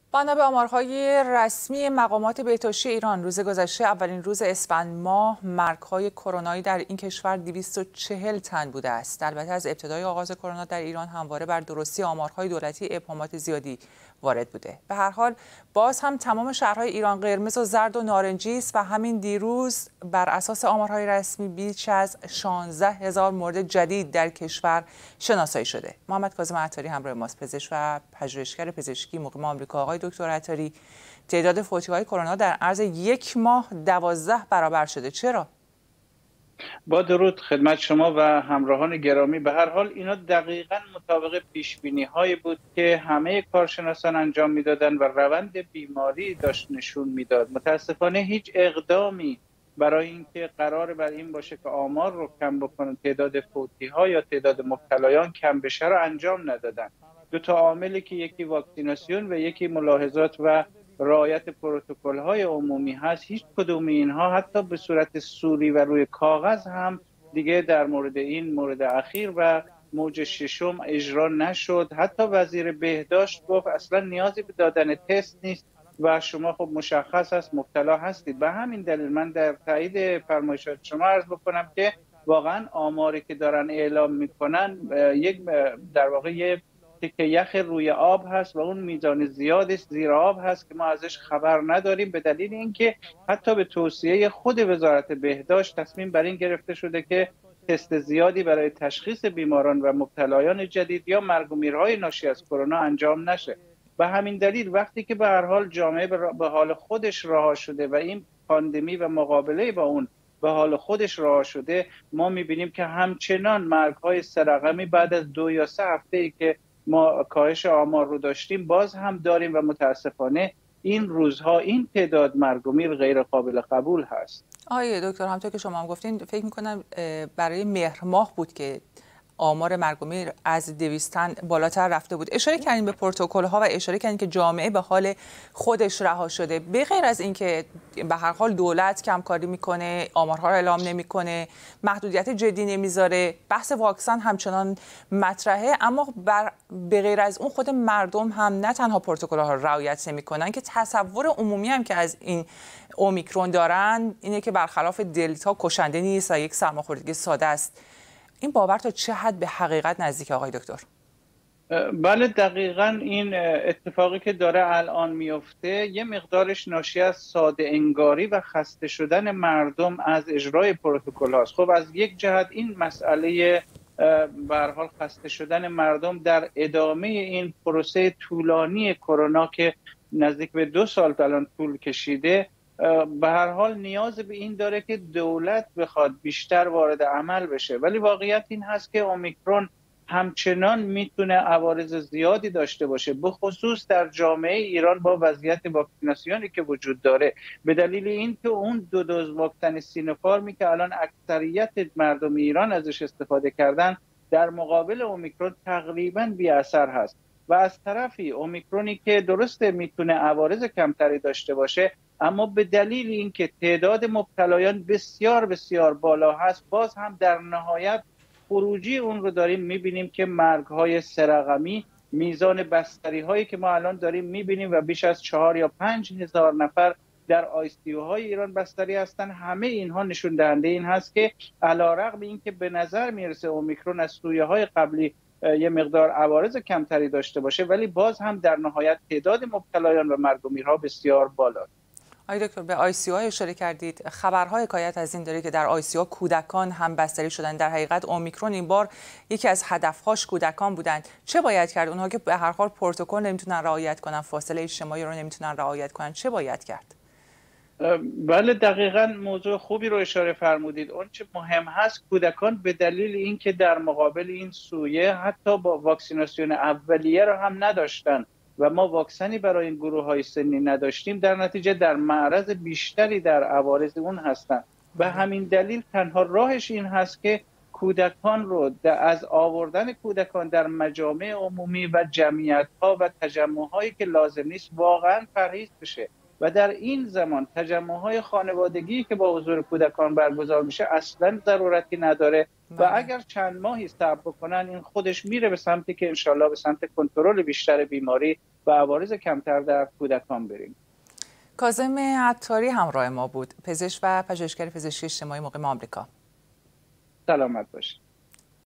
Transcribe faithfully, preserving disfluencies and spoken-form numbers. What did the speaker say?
بنا به آمارهای رسمی مقامات بهداشتی ایران، روز گذشته اولین روز اسفند ماه مرگ‌های کرونایی در این کشور دویست و چهل تن بوده است. البته از ابتدای آغاز کرونا در ایران همواره بر درستی آمارهای دولتی ابهامات زیادی وارد بوده. به هر حال باز هم تمام شهرهای ایران قرمز و زرد و نارنجی است و همین دیروز بر اساس آمارهای رسمی بیش از شانزده هزار مورد جدید در کشور شناسایی شده. محمد کاظم عطاری همراه ماست، پزشک و پژوهشگر پزشکی مقیم آمریکا. آقای دکتر عطاری، تعداد فوتی‌های کرونا در عرض یک ماه دوازده برابر شده. چرا؟ با درود خدمت شما و همراهان گرامی. به هر حال اینا دقیقاً مطابق پیشبینی هایی بود که همه کارشناسان انجام میدادن و روند بیماری داشت نشون میداد. متاسفانه هیچ اقدامی برای اینکه قرار بر این باشه که آمار رو کم بکنن، تعداد فوتی ها یا تعداد مبتلایان کم بشه رو انجام ندادن. دو تا عاملی که یکی واکسیناسیون و یکی ملاحظات و رعایت پروتکل‌های عمومی هست، هیچ کدوم اینها حتی به صورت صوری و روی کاغذ هم دیگه در مورد این مورد اخیر و موج ششم اجرا نشد. حتی وزیر بهداشت گفت اصلا نیازی به دادن تست نیست و شما خب مشخص است مبتلا هستید. به همین دلیل من در تایید فرمایشات شما عرض بکنم که واقعا آماری که دارن اعلام میکنن یک در واقع یک تکه یخ روی آب هست و اون میزان زیادش زیر آب هست که ما ازش خبر نداریم، به دلیل اینکه حتی به توصیه خود وزارت بهداشت تصمیم بر این گرفته شده که تست زیادی برای تشخیص بیماران و مبتلایان جدید یا مرگ و میرهای ناشی از کرونا انجام نشه. به همین دلیل وقتی که به هر حال جامعه به حال خودش رها شده و این پاندمی و مقابله با اون به حال خودش رها شده، ما میبینیم که همچنان مرگ‌های سه رقمی بعد از دو یا سه هفته‌ای که ما کاهش آمار رو داشتیم باز هم داریم و متاسفانه این روزها این تعداد مرگ و میر غیر قابل قبول هست. آقای دکتر، همونطور که شما هم گفتین، فکر می‌کنم برای مهر ماه بود که آمار مرگ و میر از دویست تن بالاتر رفته بود. اشاره کردین به پروتکل‌ها و اشاره کردین که جامعه به حال خودش رها شده. به غیر از اینکه به هر حال دولت کمکاری میکنه، آمارها رو اعلام نمیکنه، محدودیت جدی نمیذاره، بحث واکسن همچنان مطرحه، اما بر به غیر از اون خود مردم هم نه تنها پروتکل‌ها رو رعایت نمیکنن که تصور عمومی هم که از این اومیکرون دارن اینه که برخلاف دلتا کشنده نیست و یک سرماخوردگی ساده است. این باور تا چه حد به حقیقت نزدیک آقای دکتر؟ بله دقیقاً این اتفاقی که داره الان میفته یه مقدارش ناشی از ساده انگاری و خسته شدن مردم از اجرای پروتکل هاست. خب از یک جهت این مسئله به هر حال خسته شدن مردم در ادامه این پروسه طولانی کرونا که نزدیک به دو سال الان طول کشیده، به هر حال نیاز به این داره که دولت بخواد بیشتر وارد عمل بشه. ولی واقعیت این هست که اومیکرون همچنان میتونه عوارض زیادی داشته باشه، به خصوص در جامعه ایران با وضعیت واکسیناسیونی که وجود داره، به دلیل اینکه اون دو دوز واکسن سینوفارمی که الان اکثریت مردم ایران ازش استفاده کردن در مقابل اومیکرون تقریبا بی اثر هست. و از طرفی اومیکرونی که درسته میتونه عوارض کمتری داشته باشه، اما به دلیل اینکه تعداد مبتلایان بسیار بسیار بالا هست، باز هم در نهایت خروجی اون رو داریم میبینیم که مرگ‌های سه رقمی، میزان بستری هایی که ما الان داریم میبینیم و بیش از چهار یا پنج هزار نفر در آی سی یو های ایران بستری هستن. همه اینها نشون دهنده این هست که علیرغم اینکه به نظر میرسه اومیکرون از سویه های قبلی یه مقدار عوارض کمتری داشته باشه، ولی باز هم در نهایت تعداد مبتلایان و مرگ و میرها بسیار بالاست. آقای دکتر، به آی سی یو اشاره کردید. خبرهای حکایت از این داره که در آی سی یو کودکان هم بستری شدن. در حقیقت اومیکرون این بار یکی از هدفهاش کودکان بودند. چه باید کرد؟ اونها که به هر حال پروتکل نمیتونن رعایت کنن، فاصله اجتماعی رو نمیتونن رعایت کنن، چه باید کرد؟ بله دقیقاً موضوع خوبی رو اشاره فرمودید. اون چه مهم هست، کودکان به دلیل اینکه در مقابل این سویه حتی با واکسیناسیون اولیه رو هم نداشتن و ما واکسنی برای این گروه های سنی نداشتیم، در نتیجه در معرض بیشتری در عوارض اون هستن. به همین دلیل تنها راهش این هست که کودکان رو از آوردن کودکان در مجامع عمومی و جمعیت ها و تجمع هایی که لازم نیست واقعا پرهیز بشه و در این زمان تجمع های خانوادگی که با حضور کودکان برگزار میشه اصلا ضرورتی نداره و اگر چند ماهی صبر بکنن این خودش میره به سمتی که انشالله به سمت کنترل بیشتر بیماری به عوارض کمتر در کودکان بریم. کاظم عطاری همراه ما بود، پزشک و پژوهشگر پزشکی اجتماعی مقیم آمریکا. سلامت باشید.